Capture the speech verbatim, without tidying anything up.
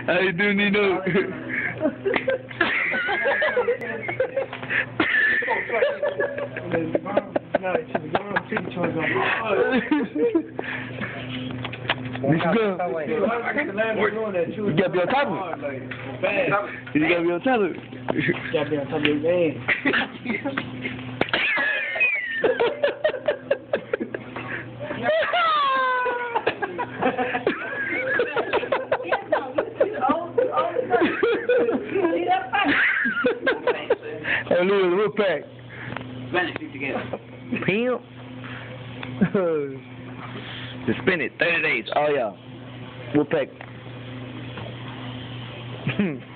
How you doing, Nino? What you doing? You gotta be on top of it. You gotta be on top of it. You gotta be on top of your game. Hey, Lou, we'll pack. Spin it, keep together. Pimp. Just spin it, thirty days. Oh, yeah. We'll pack.